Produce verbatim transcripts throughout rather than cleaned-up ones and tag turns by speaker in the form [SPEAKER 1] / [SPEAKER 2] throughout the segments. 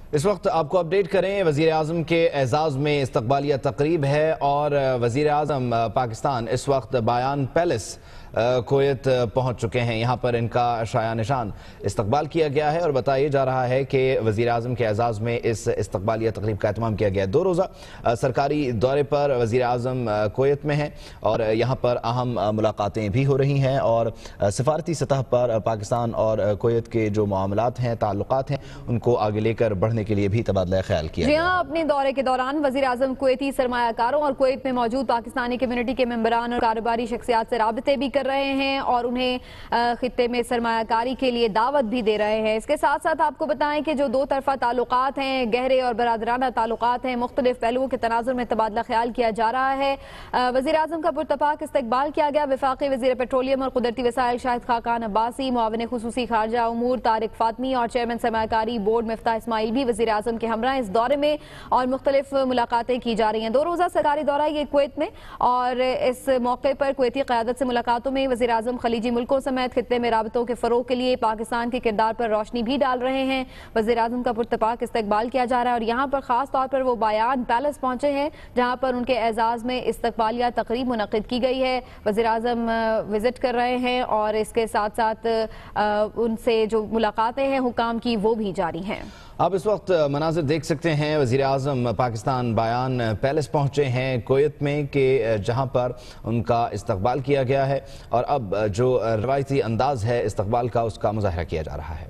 [SPEAKER 1] اس وقت آپ کو اپڈیٹ کریں، وزیر اعظم کے اعزاز میں استقبالیہ تقریب ہے اور وزیر اعظم پاکستان اس وقت بایان پیلس کویت پہنچ چکے ہیں۔ یہاں پر ان کا شایع نشان استقبال کیا گیا ہے اور بتایا جا رہا ہے کہ وزیر اعظم کے اعزاز میں اس استقبالیہ تقریب کا اہتمام کیا گیا ہے۔ دو روزہ سرکاری دورے پر وزیر اعظم کویت میں ہیں اور یہاں پر اہم ملاقاتیں بھی ہو رہی ہیں اور سفارتی سطح پر پاکستان اور کویت کے جو معاملات ہیں، تعلقات ہیں، ان کو آگے لے کر بڑھنے کے لیے بھی تبادلہ خیال کیا
[SPEAKER 2] جی ہاں، اپنے دورے کے دوران وزیر اعظم کویتی سرمایہ کاروں اور کویت میں موجود پاکستانی کمیونٹی کے ممبران اور کاروباری شخصیات سے رابطے بھی کر رہے ہیں اور انہیں خطے میں سرمایہ کاری کے لیے دعوت بھی دے رہے ہیں۔ اس کے ساتھ ساتھ آپ کو بتائیں کہ جو دو طرفہ تعلقات ہیں، گہرے اور برادرانہ تعلقات ہیں، مختلف پہلوؤں کے تناظر میں تبادلہ خیال کیا جا رہا ہے۔ وزیر اعظم کا پرتپاک استقبال کیا گیا۔ وفاقی وزیر پیٹرولیم اور قدرتی وسائل شاہد خاقان عباسی، معاون خصوصی خارجہ امور طارق فاطمی اور چیئرمین سرمایہ کاری بورڈ مفتاح اسماعیل بھی وزیر اعظم کے ہمراہ اس دورے میں اور مختلف ملاقاتیں کی جا رہی ہیں۔ دو روزہ سرکاری دورہ یہ کویت میں، اور اس موقع پر کویتی قیادت سے ملاقاتوں میں وزیر اعظم خلیجی ملکوں سمیت خطے میں رابطوں کے فروغ کے لیے پاکستان کے کردار پر روشنی بھی ڈال رہے ہیں۔ وزیر اعظم کا پرتپاک استقبال کیا جا رہا ہے اور یہاں پر خاص طور پر وہ بایان پیلس پہنچے ہیں جہاں پر ان کے اعزاز میں استقبالیہ تقریب منعقد کی گئی ہے۔ وزیر اعظم وزٹ کر رہے ہیں اور اس کے ساتھ ساتھ ان سے جو ملاقاتیں ہیں حکام کی وہ بھی جاری ہیں۔
[SPEAKER 1] آپ اس وقت مناظر دیکھ سکتے ہیں، وزیر اعظم پاکستان بایان پیلس پہنچے ہیں کویت میں کہ جہاں پر ان کا استقبال کیا گیا ہے اور اب جو روایتی انداز ہے استقبال کا اس کا مظاہرہ کیا جا رہا ہے۔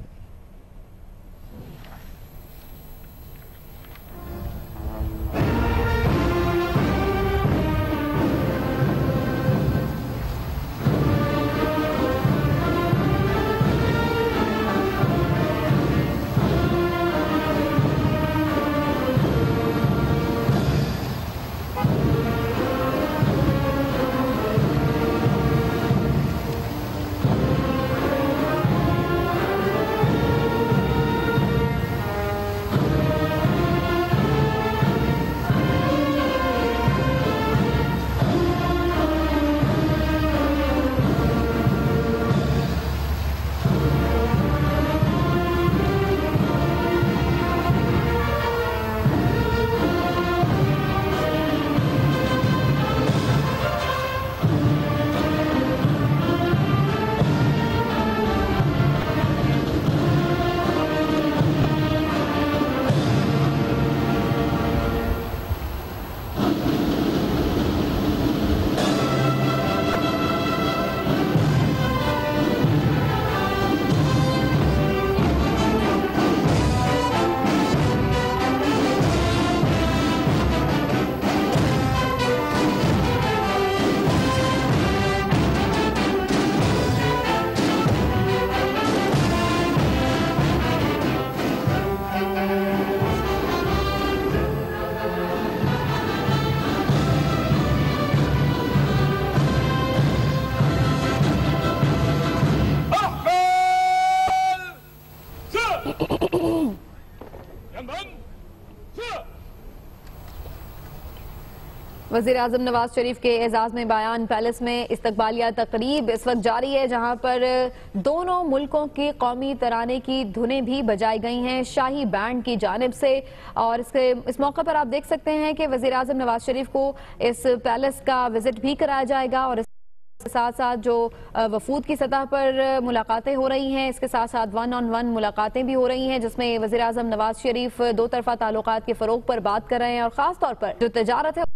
[SPEAKER 2] وزیر اعظم نواز شریف کے اعزاز میں بایان پیلس میں استقبالیہ تقریب اس وقت جاری ہے جہاں پر دونوں ملکوں کی قومی ترانے کی دھنیں بھی بجائی گئی ہیں شاہی بینڈ کی جانب سے، اور اس کے اس موقع پر آپ دیکھ سکتے ہیں کہ وزیر اعظم نواز شریف کو اس پیلس کا وزٹ بھی کرایا جائے گا اور اس کے ساتھ ساتھ جو وفود کی سطح پر ملاقاتیں ہو رہی ہیں، اس کے ساتھ ساتھ ون آن ون ملاقاتیں بھی ہو رہی ہیں جس میں وزیر اعظم نواز شریف دو طرفہ تعلقات کے فروغ پر بات کر رہے ہیں اور خاص طور پر جو تجارت ہے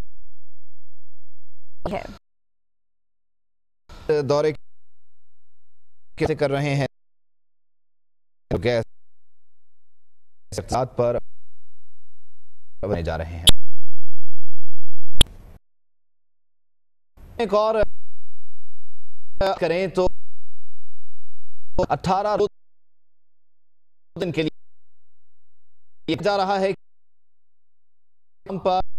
[SPEAKER 1] دورے کیسے کر رہے ہیں گیس اقتصاد پر جا رہے ہیں۔ ایک اور کریں تو اٹھارہ دن کے لیے جا رہا ہے